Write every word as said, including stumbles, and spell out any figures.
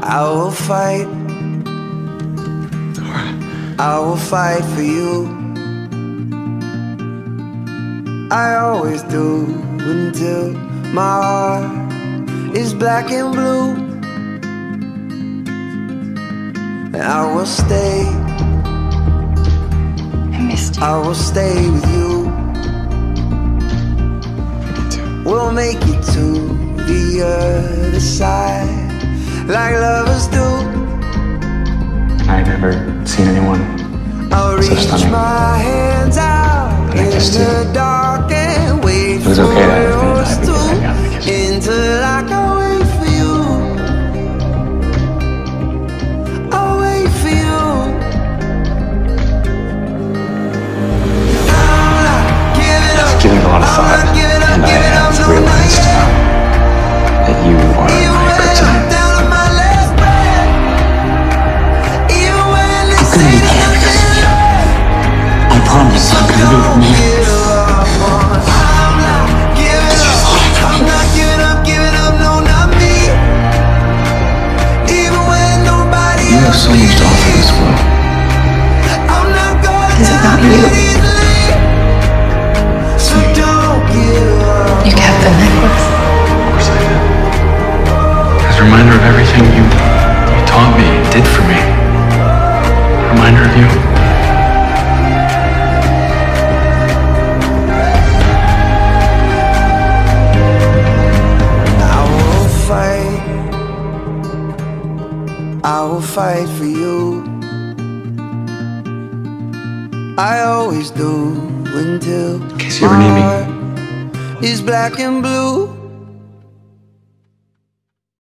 I will fight. I will fight for you. I always do until my heart is black and blue. And I will stay. I missed you. I will stay with you. We'll make it to the other side, like lovers do. I've never seen anyone I'll so reach stunning. my hands out But I in kissed you. the dark and wait It was for okay to have been yours alive because I got the kiss. to until I can wait for you. I'll wait for you. I'm not giving up. Giving a lot of I'm thought, not giving up, and I giving up, have no, not realized yet. that you are Even my when I'm kryptonite. down to my last breath, even when this I'm gonna be ain't there because of you. nothing, I promise I'm gonna be with don't you. give up on us. I'm not giving up. I'm not giving up, giving up, no, not me. Even when nobody You have else so much to offer this believes. world. I'm not gonna Is it down not you? it easily. So don't give up. You kept the necklace. Of course I did. As a reminder of everything you, you taught me and did for me. A reminder of you. I will fight. I will fight for you. I always do until In case you ever need me. my heart is black and blue.